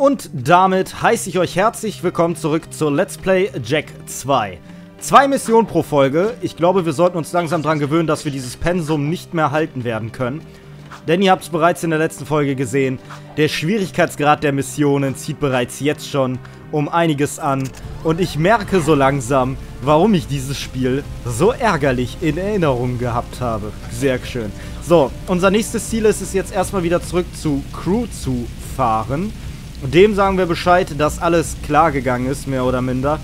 Und damit heiße ich euch herzlich willkommen zurück zur Let's Play Jak 2. 2 Missionen pro Folge. Ich glaube, wir sollten uns langsam daran gewöhnen, dass wir dieses Pensum nicht mehr halten werden können. Denn ihr habt es bereits in der letzten Folge gesehen, der Schwierigkeitsgrad der Missionen zieht bereits jetzt schon um einiges an. Und ich merke so langsam, warum ich dieses Spiel so ärgerlich in Erinnerung gehabt habe. Sehr schön. So, unser nächstes Ziel ist es jetzt erstmal wieder zurück zu Crew zu fahren. Dem sagen wir Bescheid, dass alles klar gegangen ist, mehr oder minder.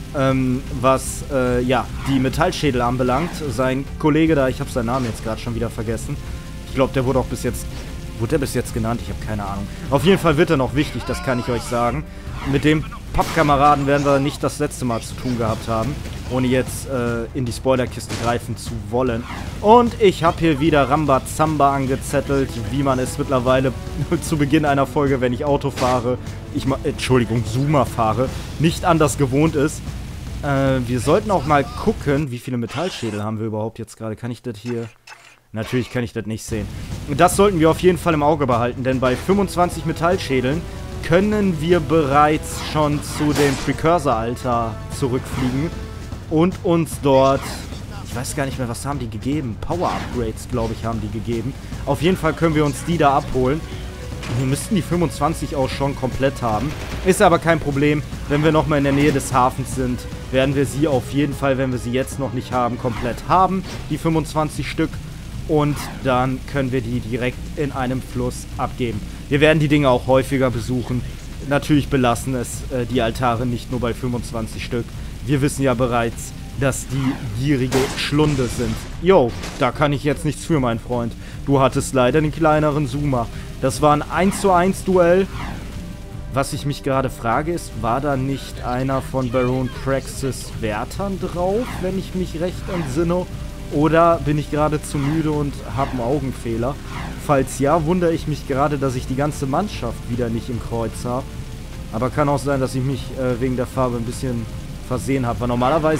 Was, ja, die Metallschädel anbelangt. Sein Kollege da, ich habe seinen Namen jetzt gerade schon wieder vergessen. Ich glaube, der wurde auch bis jetzt... Wurde der bis jetzt genannt? Ich habe keine Ahnung. Auf jeden Fall wird er noch wichtig, das kann ich euch sagen. Mit dem Pappkameraden werden wir nicht das letzte Mal zu tun gehabt haben. Ohne jetzt in die Spoilerkiste greifen zu wollen. Und ich habe hier wieder Rambazamba angezettelt, wie man es mittlerweile zu Beginn einer Folge, wenn ich Auto fahre, Entschuldigung, Zoomer fahre, nicht anders gewohnt ist. Wir sollten auch mal gucken, wie viele Metallschädel haben wir überhaupt jetzt gerade. Kann ich das hier... Natürlich kann ich das nicht sehen. Das sollten wir auf jeden Fall im Auge behalten, denn bei 25 Metallschädeln können wir bereits schon zu dem Precursor-Alter zurückfliegen und uns dort, ich weiß gar nicht mehr, was haben die gegeben? Power-Upgrades, glaube ich, haben die gegeben. Auf jeden Fall können wir uns die da abholen. Wir müssten die 25 auch schon komplett haben. Ist aber kein Problem. Wenn wir nochmal in der Nähe des Hafens sind, werden wir sie auf jeden Fall, wenn wir sie jetzt noch nicht haben, komplett haben. Die 25 Stück. Und dann können wir die direkt in einem Fluss abgeben. Wir werden die Dinge auch häufiger besuchen. Natürlich belassen es die Altare nicht nur bei 25 Stück. Wir wissen ja bereits, dass die gierige Schlunde sind. Jo, da kann ich jetzt nichts für, mein Freund. Du hattest leider den kleineren Zoomer. Das war ein 1:1 Duell. Was ich mich gerade frage ist, war da nicht einer von Baron Praxis Wärtern drauf, wenn ich mich recht entsinne? Oder bin ich gerade zu müde und habe einen Augenfehler? Falls ja, wundere ich mich gerade, dass ich die ganze Mannschaft wieder nicht im Kreuz habe. Aber kann auch sein, dass ich mich wegen der Farbe ein bisschen versehen habe. Weil normalerweise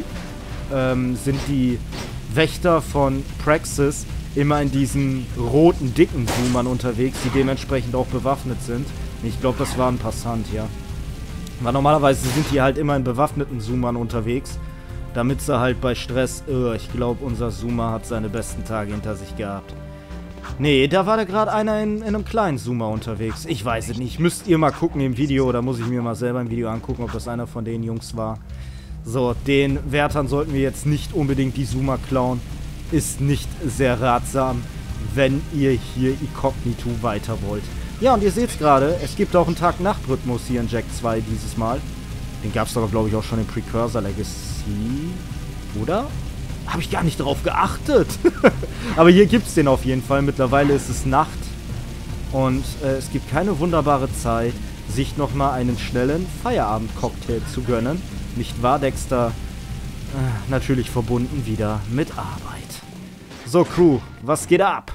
sind die Wächter von Praxis immer in diesen roten, dicken Zoomern unterwegs, die dementsprechend auch bewaffnet sind. Ich glaube, das war ein Passant, ja. Weil normalerweise sind die halt immer in bewaffneten Zoomern unterwegs. Damit sie halt bei Stress... ich glaube, unser Zoomer hat seine besten Tage hinter sich gehabt. Nee, da war da gerade einer in einem kleinen Zoomer unterwegs. Ich weiß es nicht. Müsst ihr mal gucken im Video, oder muss ich mir mal selber im Video angucken, ob das einer von den Jungs war. So, den Wärtern sollten wir jetzt nicht unbedingt die Zoomer klauen. Ist nicht sehr ratsam, wenn ihr hier inkognito weiter wollt. Ja, und ihr seht es gerade, es gibt auch einen Tag-Nacht-Rhythmus hier in Jak 2 dieses Mal. Den gab es aber, glaube ich, auch schon in Precursor Legacy. Oder? Habe ich gar nicht drauf geachtet. Aber hier gibt es den auf jeden Fall. Mittlerweile ist es Nacht. Und es gibt keine wunderbare Zeit, sich nochmal einen schnellen Feierabend-Cocktail zu gönnen. Nicht wahr, Dexter? Natürlich verbunden wieder mit Arbeit. So, Crew, was geht ab?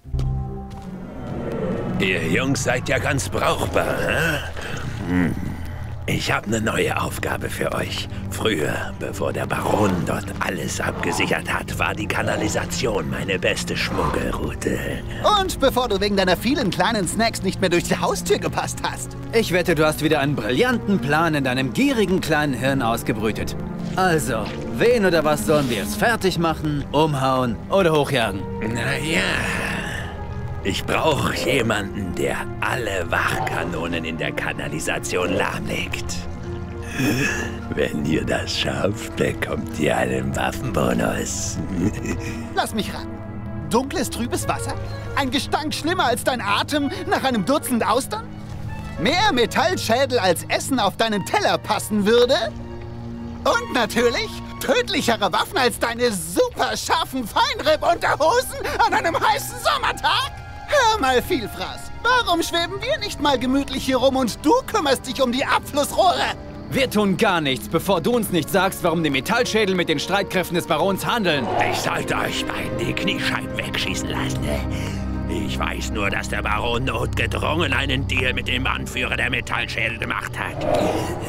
Ihr Jungs seid ja ganz brauchbar, hä? Ich habe eine neue Aufgabe für euch. Früher, bevor der Baron dort alles abgesichert hat, war die Kanalisation meine beste Schmuggelroute. Und bevor du wegen deiner vielen kleinen Snacks nicht mehr durch die Haustür gepasst hast. Ich wette, du hast wieder einen brillanten Plan in deinem gierigen kleinen Hirn ausgebrütet. Also, wen oder was sollen wir jetzt fertig machen, umhauen oder hochjagen? Naja, ich brauche jemanden, der alle Wachkanonen in der Kanalisation lahmlegt. Wenn ihr das schafft, bekommt ihr einen Waffenbonus. Lass mich raten. Dunkles, trübes Wasser? Ein Gestank schlimmer als dein Atem nach einem Dutzend Austern? Mehr Metallschädel als Essen auf deinen Teller passen würde? Und natürlich tödlichere Waffen als deine super scharfen Feinripp-Unterhosen an einem heißen Sommertag? Hör mal, Vielfraß. Warum schweben wir nicht mal gemütlich hier rum und du kümmerst dich um die Abflussrohre? Wir tun gar nichts, bevor du uns nicht sagst, warum die Metallschädel mit den Streitkräften des Barons handeln. Ich sollte euch beiden die Kniescheiben wegschießen lassen. Ich weiß nur, dass der Baron notgedrungen einen Deal mit dem Anführer der Metallschädel gemacht hat.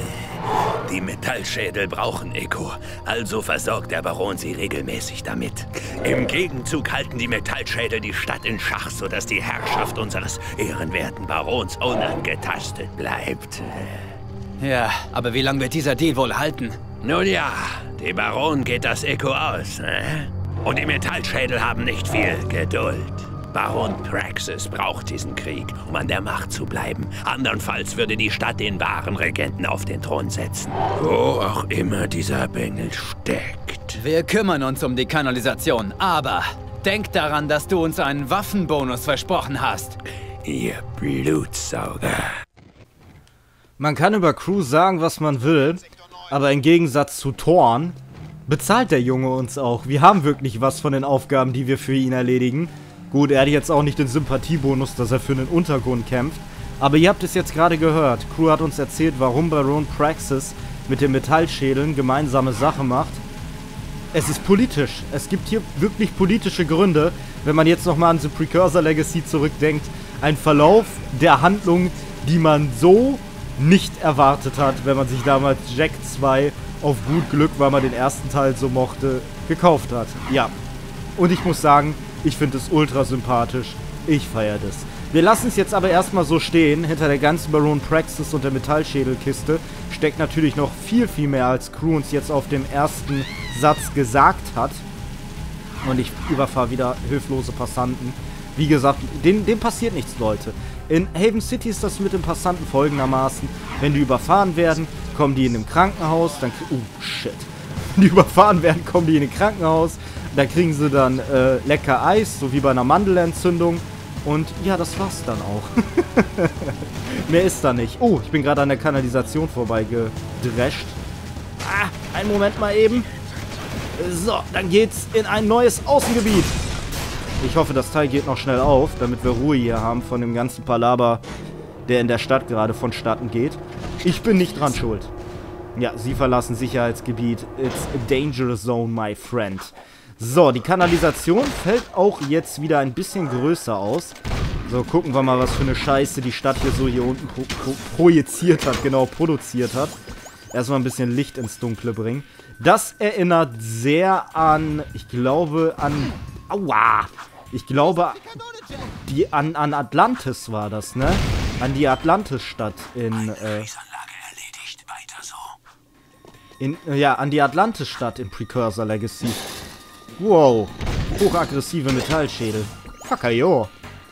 Die Metallschädel brauchen Echo, also versorgt der Baron sie regelmäßig damit. Im Gegenzug halten die Metallschädel die Stadt in Schach, sodass die Herrschaft unseres ehrenwerten Barons unangetastet bleibt. Ja, aber wie lange wird dieser Deal wohl halten? Nun ja, dem Baron geht das Echo aus, ne? Und die Metallschädel haben nicht viel Geduld. Baron Praxis braucht diesen Krieg, um an der Macht zu bleiben. Andernfalls würde die Stadt den wahren Regenten auf den Thron setzen. Wo auch immer dieser Bengel steckt. Wir kümmern uns um die Kanalisation, aber denk daran, dass du uns einen Waffenbonus versprochen hast. Ihr Blutsauger. Man kann über Crew sagen, was man will, aber im Gegensatz zu Thorn bezahlt der Junge uns auch. Wir haben wirklich was von den Aufgaben, die wir für ihn erledigen. Gut, er hat jetzt auch nicht den Sympathiebonus, dass er für einen Untergrund kämpft. Aber ihr habt es jetzt gerade gehört. Crew hat uns erzählt, warum Baron Praxis mit den Metallschädeln gemeinsame Sache macht. Es ist politisch. Es gibt hier wirklich politische Gründe. Wenn man jetzt nochmal an The Precursor Legacy zurückdenkt. Ein Verlauf der Handlung, die man so nicht erwartet hat, wenn man sich damals Jack 2 auf gut Glück, weil man den ersten Teil so mochte, gekauft hat. Ja. Und ich muss sagen, ich finde es ultra sympathisch. Ich feiere das. Wir lassen es jetzt aber erstmal so stehen. Hinter der ganzen Baron Praxis und der Metallschädelkiste steckt natürlich noch viel, viel mehr, als Crew uns jetzt auf dem ersten Satz gesagt hat. Und ich überfahre wieder hilflose Passanten. Wie gesagt, dem passiert nichts, Leute. In Haven City ist das mit den Passanten folgendermaßen. Wenn die überfahren werden, kommen die in einem Krankenhaus. Dann shit. Wenn die überfahren werden, kommen die in ein Krankenhaus. Da kriegen sie dann lecker Eis, so wie bei einer Mandelentzündung. Und ja, das war's dann auch. Mehr ist da nicht. Oh, ich bin gerade an der Kanalisation vorbeigedrescht. Einen Moment mal eben. So, dann geht's in ein neues Außengebiet. Ich hoffe, das Teil geht noch schnell auf, damit wir Ruhe hier haben von dem ganzen Palaver, der in der Stadt gerade vonstatten geht. Ich bin nicht dran schuld. Ja, sie verlassen Sicherheitsgebiet. It's a danger zone, my friend. So, die Kanalisation fällt auch jetzt wieder ein bisschen größer aus. So, gucken wir mal, was für eine Scheiße die Stadt hier unten projiziert hat, genau, produziert hat. Erstmal ein bisschen Licht ins Dunkle bringen. Das erinnert sehr an, ich glaube, aua! Ich glaube, an Atlantis war das, ne? An die Atlantis-Stadt an die Atlantis-Stadt in Precursor Legacy. Wow. Hochaggressive Metallschädel. Fucker, jo.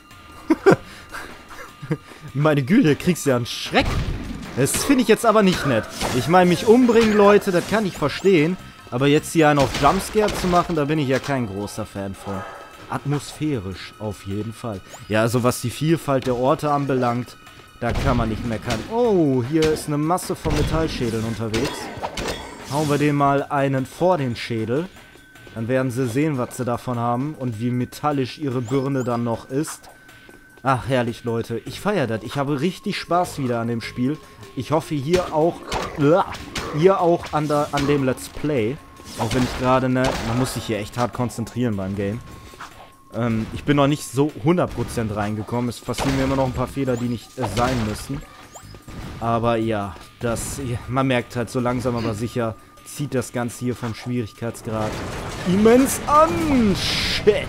Meine Güte, kriegst du ja einen Schreck. Das finde ich jetzt aber nicht nett. Ich meine, mich umbringen, Leute, das kann ich verstehen. Aber jetzt hier einen auf Jumpscare zu machen, da bin ich ja kein großer Fan von. Atmosphärisch, auf jeden Fall. Ja, also was die Vielfalt der Orte anbelangt, da kann man nicht meckern. Oh, hier ist eine Masse von Metallschädeln unterwegs. Hauen wir denen mal einen vor den Schädel. Dann werden sie sehen, was sie davon haben und wie metallisch ihre Birne dann noch ist. Ach, herrlich, Leute. Ich feiere das. Ich habe richtig Spaß wieder an dem Spiel. Ich hoffe hier auch an dem Let's Play. Auch wenn ich gerade, ne, man muss sich hier echt hart konzentrieren beim Game. Ich bin noch nicht so 100% reingekommen. Es passieren mir immer noch ein paar Fehler, die nicht sein müssen. Aber ja, man merkt halt so langsam aber sicher, zieht das Ganze hier vom Schwierigkeitsgrad immens an. Shit.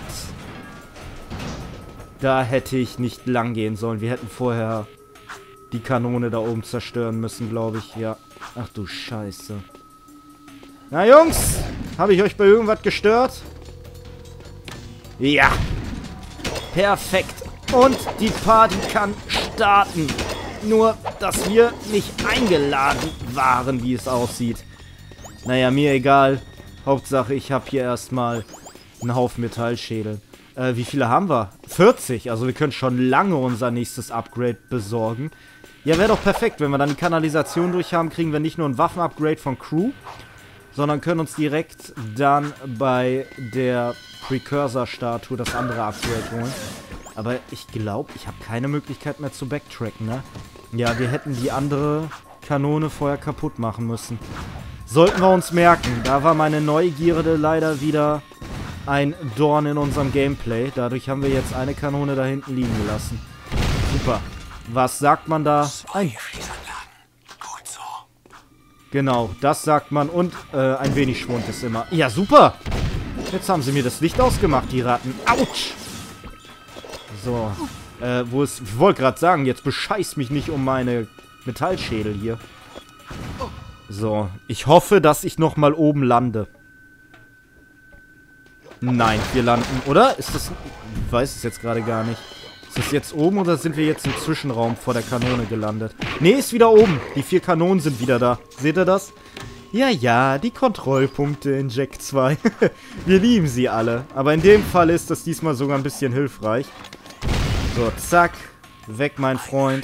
Da hätte ich nicht lang gehen sollen. Wir hätten vorher die Kanone da oben zerstören müssen, glaube ich. Ja. Ach du Scheiße. Na Jungs, habe ich euch bei irgendwas gestört? Ja. Perfekt. Und die Party kann starten. Nur, dass wir nicht eingeladen waren, wie es aussieht. Naja, mir egal. Hauptsache, ich habe hier erstmal einen Haufen Metallschädel. Wie viele haben wir? 40. Also wir können schon lange unser nächstes Upgrade besorgen. Ja, wäre doch perfekt. Wenn wir dann die Kanalisation durch haben, kriegen wir nicht nur ein Waffen-Upgrade von Crew, sondern können uns direkt dann bei der Precursor-Statue das andere Upgrade holen. Aber ich glaube, ich habe keine Möglichkeit mehr zu backtracken, ne? Ja, wir hätten die andere Kanone vorher kaputt machen müssen. Sollten wir uns merken. Da war meine Neugierde leider wieder ein Dorn in unserem Gameplay. Dadurch haben wir jetzt eine Kanone da hinten liegen gelassen. Super. Was sagt man da? Genau, das sagt man. Und ein wenig Schwund ist immer. Ja, super. Jetzt haben sie mir das Licht ausgemacht, die Ratten. Autsch. So. Ich wollte gerade sagen, jetzt bescheiß mich nicht um meine Metallschädel hier. So. Ich hoffe, dass ich nochmal oben lande. Nein, wir landen, oder? Ist das... Ich weiß es jetzt gerade gar nicht. Ist das jetzt oben oder sind wir jetzt im Zwischenraum vor der Kanone gelandet? Nee, ist wieder oben. Die 4 Kanonen sind wieder da. Seht ihr das? Ja, ja, die Kontrollpunkte in Jack 2. Wir lieben sie alle. Aber in dem Fall ist das diesmal sogar ein bisschen hilfreich. So, zack. Weg, mein Freund.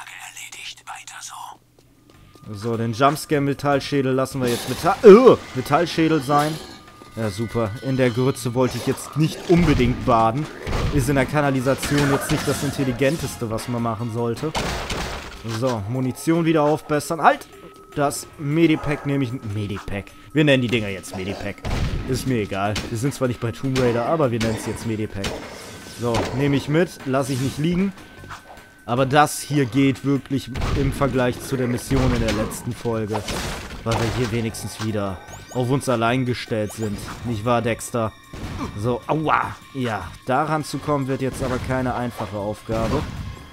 So, den Jumpscare-Metallschädel lassen wir jetzt Metallschädel sein. Ja, super. In der Grütze wollte ich jetzt nicht unbedingt baden. Ist in der Kanalisation jetzt nicht das Intelligenteste, was man machen sollte. So, Munition wieder aufbessern. Halt! Das Medipack nehme ich... Medipack. Wir nennen die Dinger jetzt Medipack. Ist mir egal. Wir sind zwar nicht bei Tomb Raider, aber wir nennen es jetzt Medipack. So, nehme ich mit. Lasse ich nicht liegen. Aber das hier geht wirklich im Vergleich zu der Mission in der letzten Folge. Weil wir hier wenigstens wieder auf uns allein gestellt sind. Nicht wahr, Dexter? So, aua. Ja, daran zu kommen wird jetzt aber keine einfache Aufgabe.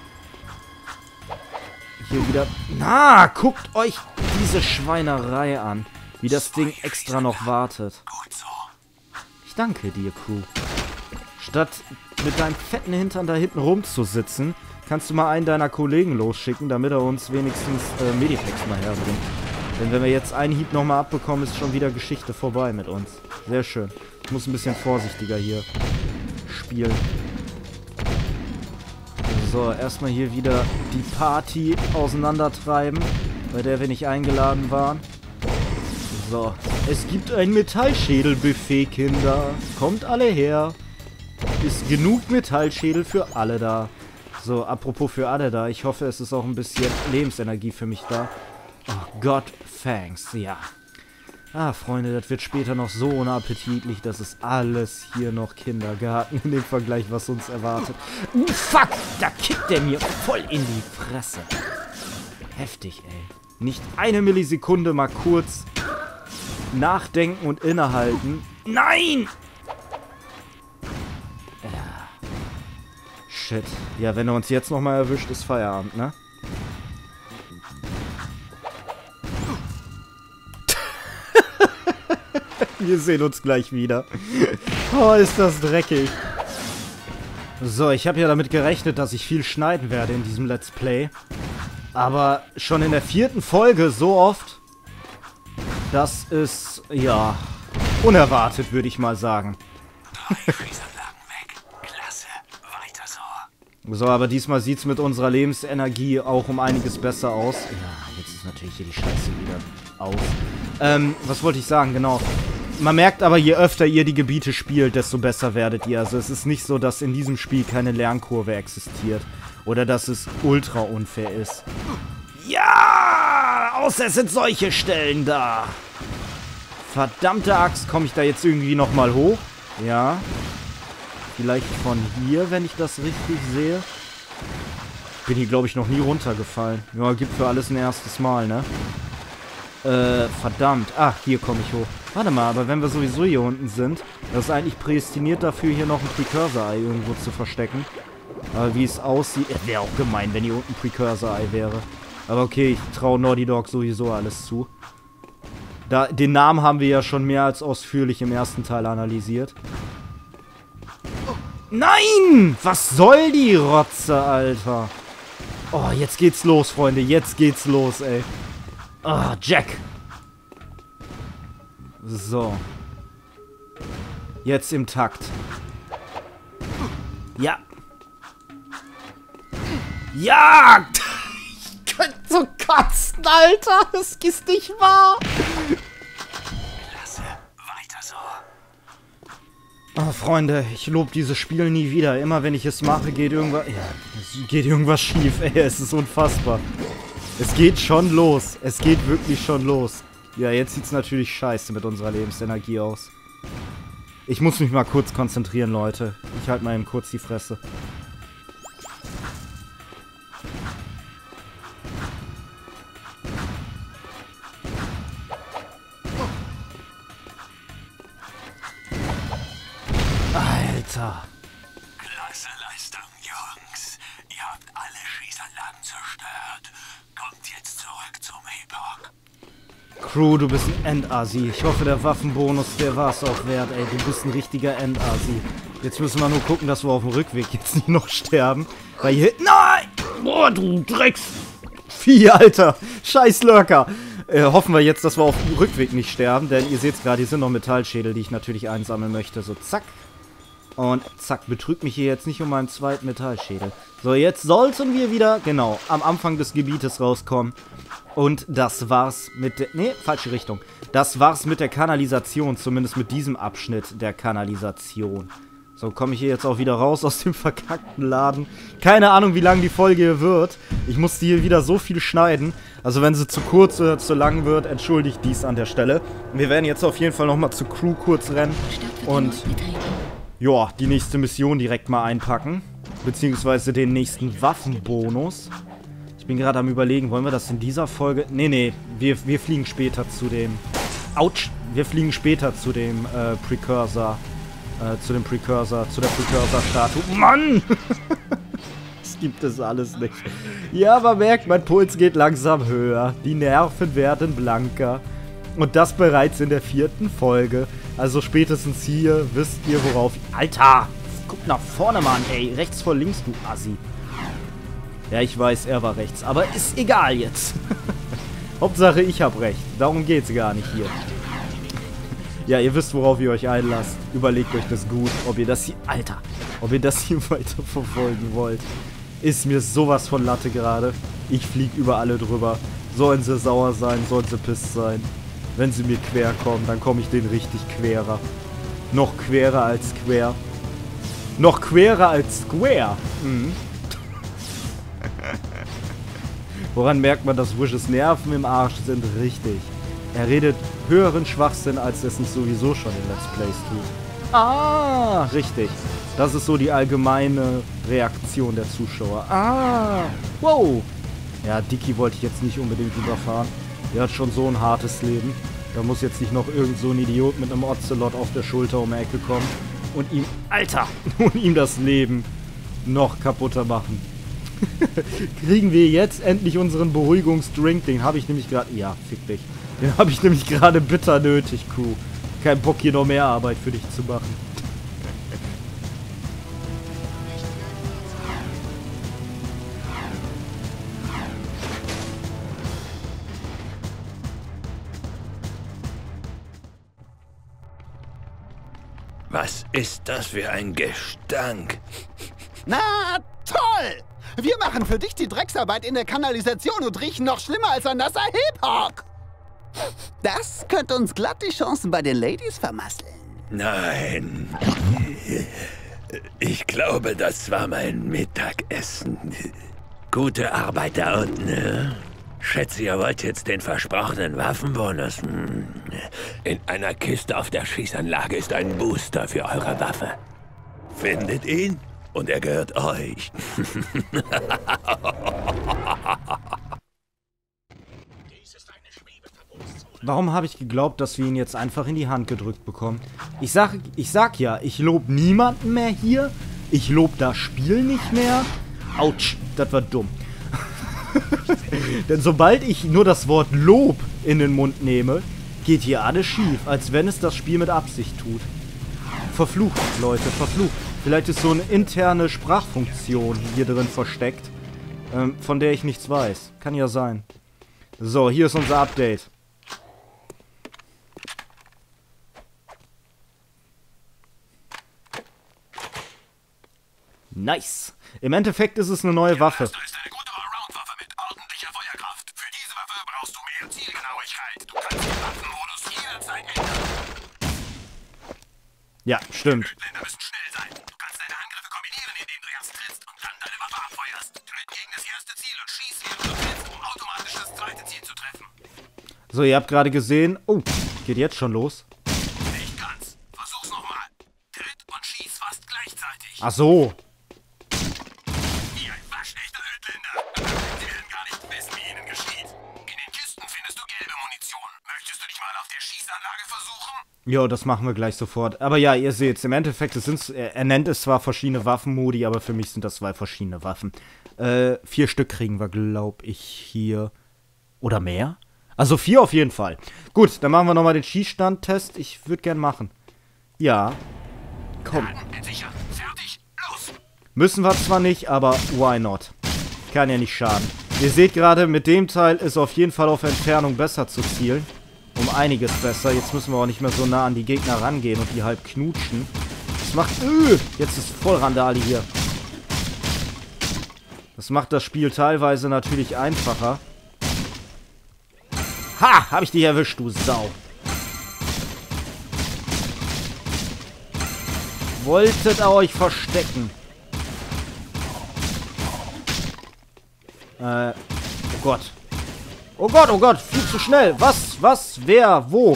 Hier wieder... Na, guckt euch diese Schweinerei an. Wie das Ding extra noch wartet. Ich danke dir, Crew. Statt mit deinem fetten Hintern da hinten rumzusitzen, kannst du mal einen deiner Kollegen losschicken, damit er uns wenigstens Medipacks mal herbringt. Denn wenn wir jetzt einen Hieb nochmal abbekommen, ist schon wieder Geschichte vorbei mit uns. Sehr schön. Ich muss ein bisschen vorsichtiger hier spielen. So, erstmal hier wieder die Party auseinandertreiben, bei der wir nicht eingeladen waren. So, es gibt ein Metallschädelbuffet, Kinder. Kommt alle her. Ist genug Metallschädel für alle da. So, apropos für alle da. Ich hoffe, es ist auch ein bisschen Lebensenergie für mich da. Oh Gott, thanks, ja. Ah, Freunde, das wird später noch so unappetitlich. Das ist alles hier noch Kindergarten in dem Vergleich, was uns erwartet. Fuck! Da kickt der mir voll in die Fresse. Heftig, ey. Nicht eine Millisekunde mal kurz nachdenken und innehalten. Nein! Ja. Shit. Ja, wenn er uns jetzt nochmal erwischt, ist Feierabend, ne? Wir sehen uns gleich wieder. Oh, ist das dreckig. So, ich habe ja damit gerechnet, dass ich viel schneiden werde in diesem Let's Play. Aber schon in der 4. Folge so oft, das ist, ja, unerwartet, würde ich mal sagen. So, aber diesmal sieht es mit unserer Lebensenergie auch um einiges besser aus. Ja, jetzt ist natürlich hier die Scheiße wieder aus. Was wollte ich sagen? Genau. Man merkt aber, je öfter ihr die Gebiete spielt, desto besser werdet ihr. Also es ist nicht so, dass in diesem Spiel keine Lernkurve existiert. Oder dass es ultra unfair ist. Ja! Außer es sind solche Stellen da. Verdammte Axt, komme ich da jetzt irgendwie nochmal hoch? Ja. Vielleicht von hier, wenn ich das richtig sehe. Bin hier, glaube ich, noch nie runtergefallen. Ja, gibt für alles ein erstes Mal, ne? Verdammt. Ach, hier komme ich hoch. Warte mal, aber wenn wir sowieso hier unten sind, das ist eigentlich prädestiniert dafür, hier noch ein Precursor-Ei irgendwo zu verstecken. Aber wie es aussieht, wäre auch gemein, wenn hier unten ein Precursor-Ei wäre. Aber okay, ich traue Naughty Dog sowieso alles zu. Den Namen haben wir ja schon mehr als ausführlich im ersten Teil analysiert. Nein! Was soll die Rotze, Alter? Oh, jetzt geht's los, Freunde. Jetzt geht's los, ey. Ah, Jack. So. Jetzt im Takt. Ja. Ja! Ich könnte so kotzen, Alter. Das ist nicht wahr. Klasse. Weiter so. Oh, Freunde, ich lobe dieses Spiel nie wieder. Immer wenn ich es mache, geht irgendwas... Ja, es geht irgendwas schief, ey. Es ist unfassbar. Es geht schon los. Es geht wirklich schon los. Ja, jetzt sieht's natürlich scheiße mit unserer Lebensenergie aus. Ich muss mich mal kurz konzentrieren, Leute. Ich halte mal eben kurz die Fresse. Alter. Klasse Leistung, Jungs. Ihr habt alle Schießanlagen zerstört. Kommt jetzt zurück zum Epoch. Crew, du bist ein Endasi. Ich hoffe, der Waffenbonus, der war es auch wert, ey. Du bist ein richtiger Endasi. Jetzt müssen wir nur gucken, dass wir auf dem Rückweg jetzt nicht noch sterben. Weil hier... Nein! Boah, du Drecksvieh, Alter. Scheiß Lurker. Hoffen wir jetzt, dass wir auf dem Rückweg nicht sterben. Denn ihr seht es gerade, hier sind noch Metallschädel, die ich natürlich einsammeln möchte. So, zack. Und zack, betrügt mich hier jetzt nicht um meinen zweiten Metallschädel. So, jetzt sollten wir wieder, genau, am Anfang des Gebietes rauskommen. Und das war's mit der... Nee, falsche Richtung. Das war's mit der Kanalisation, zumindest mit diesem Abschnitt der Kanalisation. So, komme ich hier jetzt auch wieder raus aus dem verkackten Laden. Keine Ahnung, wie lang die Folge hier wird. Ich musste hier wieder so viel schneiden. Also wenn sie zu kurz oder zu lang wird, entschuldigt dies an der Stelle. Wir werden jetzt auf jeden Fall nochmal zur Crew kurz rennen. Und... ja, die nächste Mission direkt mal einpacken. Beziehungsweise den nächsten Waffenbonus. Ich bin gerade am Überlegen, wollen wir das in dieser Folge... Nee, wir fliegen später zu dem... Autsch! Wir fliegen später zu dem Precursor. Zu der Precursor-Statue. Mann! Das gibt es alles nicht. Ja, man merkt, mein Puls geht langsam höher. Die Nerven werden blanker. Und das bereits in der 4. Folge. Also spätestens hier wisst ihr, worauf... Alter! Guck nach vorne, Mann, ey. Rechts vor links, du Assi. Ja, ich weiß, er war rechts. Aber ist egal jetzt. Hauptsache, ich hab recht. Darum geht's gar nicht hier. Ja, ihr wisst, worauf ihr euch einlasst. Überlegt euch das gut, ob ihr das hier... Alter! Ob ihr das hier weiter verfolgen wollt. Ist mir sowas von Latte gerade. Ich flieg über alle drüber. Sollen sie sauer sein, sollen sie pisst sein. Wenn sie mir quer kommen, dann komme ich denen richtig querer. Noch querer als quer. Noch querer als Square. Mhm. Woran merkt man, dass Wishes Nerven im Arsch sind? Richtig. Er redet höheren Schwachsinn, als es nicht sowieso schon in Let's Plays tut. Ah, richtig. Das ist so die allgemeine Reaktion der Zuschauer. Ah, wow. Ja, Dicky wollte ich jetzt nicht unbedingt überfahren. Der hat schon so ein hartes Leben. Da muss jetzt nicht noch irgend so ein Idiot mit einem Ocelot auf der Schulter um die Ecke kommen und ihm, Alter, und ihm das Leben noch kaputter machen. Kriegen wir jetzt endlich unseren Beruhigungsdrink? Den habe ich nämlich gerade... Ja, fick dich. Den habe ich nämlich gerade bitter nötig, Crew. Kein Bock, hier noch mehr Arbeit für dich zu machen. Was ist das für ein Gestank? Na, toll! Wir machen für dich die Drecksarbeit in der Kanalisation und riechen noch schlimmer als ein nasser Hip-Hop. Das könnte uns glatt die Chancen bei den Ladies vermasseln. Nein. Ich glaube, das war mein Mittagessen. Gute Arbeit da unten, ne? Schätze, ihr wollt jetzt den versprochenen Waffenbonus. In einer Kiste auf der Schießanlage ist ein Booster für eure Waffe. Findet ihn und er gehört euch. Warum habe ich geglaubt, dass wir ihn jetzt einfach in die Hand gedrückt bekommen? Ich sag ja, ich lobe niemanden mehr hier. Ich lobe das Spiel nicht mehr. Autsch, das war dumm. Denn sobald ich nur das Wort Lob in den Mund nehme, geht hier alles schief, als wenn es das Spiel mit Absicht tut. Verflucht, Leute, verflucht. Vielleicht ist so eine interne Sprachfunktion hier drin versteckt, von der ich nichts weiß. Kann ja sein. So, hier ist unser Update. Nice. Im Endeffekt ist es eine neue Waffe. Das ist eine gute Allround-Waffe mit ordentlicher Feuerkraft. Für diese Waffe brauchst du mehr Zielgenauigkeit. Du kannst den Waffenmodus jederzeit ändern. Ja, stimmt. Blender müssen schnell sein. Du kannst deine Angriffe kombinieren, indem du erst trittst und dann deine Waffe abfeuerst. Tritt gegen das erste Ziel und schieß, während du trittst, um automatisch das zweite Ziel zu treffen. So, ihr habt gerade gesehen... Oh, geht jetzt schon los. Nicht ganz. Versuch's nochmal. Tritt und schieß fast gleichzeitig. Ach so. Wie ein waschechter Ödländer. Sie werden gar nicht wissen, wie ihnen geschieht. In den Kisten findest du gelbe Munition. Möchtest du dich mal auf der Schießanlage versuchen? Jo, das machen wir gleich sofort. Aber ja, ihr seht's, im Endeffekt, er nennt es zwar verschiedene Waffenmodi, aber für mich sind das 2 verschiedene Waffen. 4 Stück kriegen wir, glaube ich, hier. Oder mehr? Also 4 auf jeden Fall. Gut, dann machen wir nochmal den Schießstand-Test. Ich würde gern machen. Ja. Komm. Müssen wir zwar nicht, aber why not? Kann ja nicht schaden. Ihr seht gerade, mit dem Teil ist auf jeden Fall auf Entfernung besser zu zielen. Um einiges besser. Jetzt müssen wir auch nicht mehr so nah an die Gegner rangehen und die halb knutschen. Das macht... jetzt ist voll Randale hier. Das macht das Spiel teilweise natürlich einfacher. Ha! Hab ich dich erwischt, du Sau. Wolltet ihr euch verstecken? Oh Gott. Oh Gott, oh Gott, viel zu schnell. Was, wer, wo?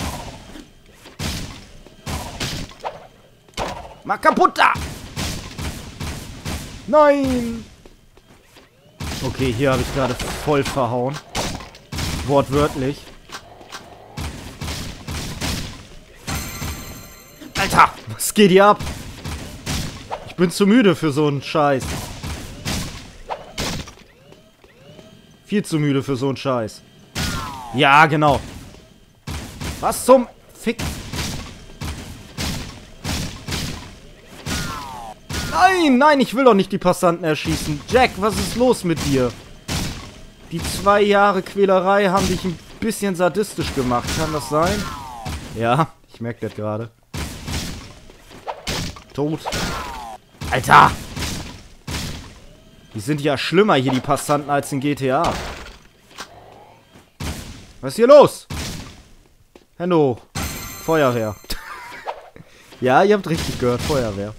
Mach kaputt da! Nein! Okay, hier habe ich gerade voll verhauen. Wortwörtlich. Alter, was geht hier ab? Ich bin zu müde für so einen Scheiß. Viel zu müde für so einen Scheiß. Ja, genau. Was zum Fick? Nein, nein, ich will doch nicht die Passanten erschießen. Jack, was ist los mit dir? Die 2 Jahre Quälerei haben dich ein bisschen sadistisch gemacht. Kann das sein? Ja, ich merke das gerade. Tot. Alter! Die sind ja schlimmer hier, die Passanten, als in GTA. Was ist hier los? Hände hoch. Feuerwehr. Ja, ihr habt richtig gehört. Feuerwehr.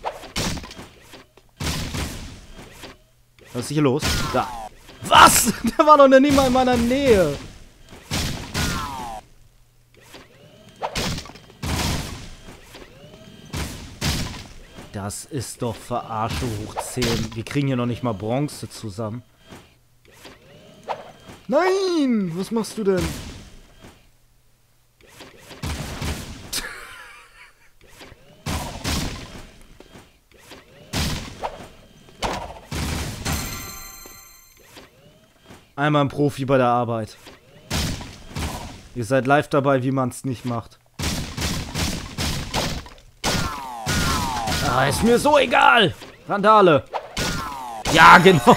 Was ist hier los? Da. Was? Der war doch nicht mal in meiner Nähe. Das ist doch Verarsche hoch 10. Wir kriegen hier noch nicht mal Bronze zusammen. Nein! Was machst du denn? Einmal ein Profi bei der Arbeit. Ihr seid live dabei, wie man es nicht macht. Ah, ist mir so egal. Randale. Ja, genau.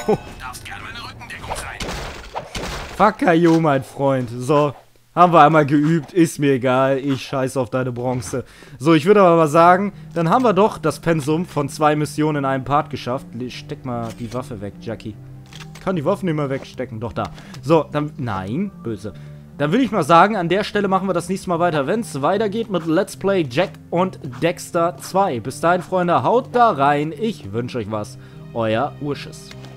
Fuck you, mein Freund. So, haben wir einmal geübt. Ist mir egal. Ich scheiße auf deine Bronze. So, ich würde aber mal sagen, dann haben wir doch das Pensum von 2 Missionen in einem Part geschafft. Steck mal die Waffe weg, Jackie. Kann die Waffen nicht mehr wegstecken. Doch, da. So, dann... Nein, böse. Dann würde ich mal sagen, an der Stelle machen wir das nächste Mal weiter, wenn es weitergeht mit Let's Play Jack und Dexter 2. Bis dahin, Freunde, haut da rein. Ich wünsche euch was. Euer Ursches.